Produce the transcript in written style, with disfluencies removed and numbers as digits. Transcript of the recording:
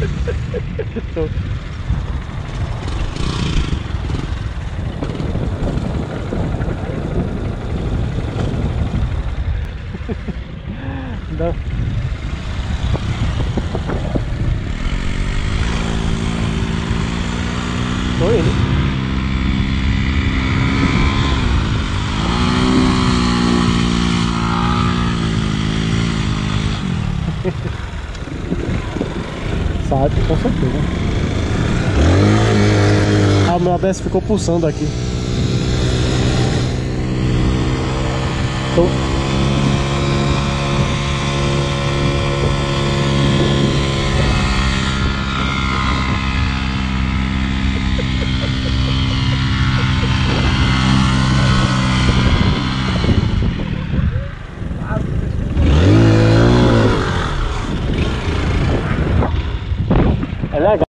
Tô. Dá. Tô ele. Sabe, com certeza. Ah, meu ABS ficou pulsando aqui. Tô. É legal.